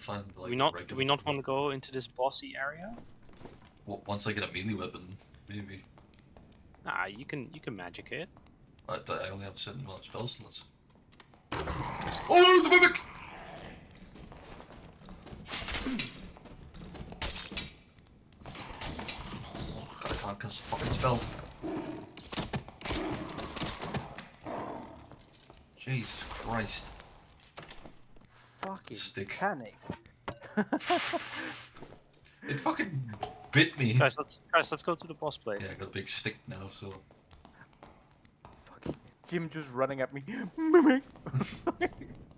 find like Do we not want to go into this bossy area? Well, once I get a melee weapon, maybe. Nah, you can magic it. But I only have 7 spell slots. Oh, there's a mimic! God, I can't cast a fucking spell. Jesus Christ. Fucking Stick. panic. It fucking bit me. Guys, let's go to the boss place. Yeah, I got a big stick now, so. Fucking Jim just running at me. Mimic.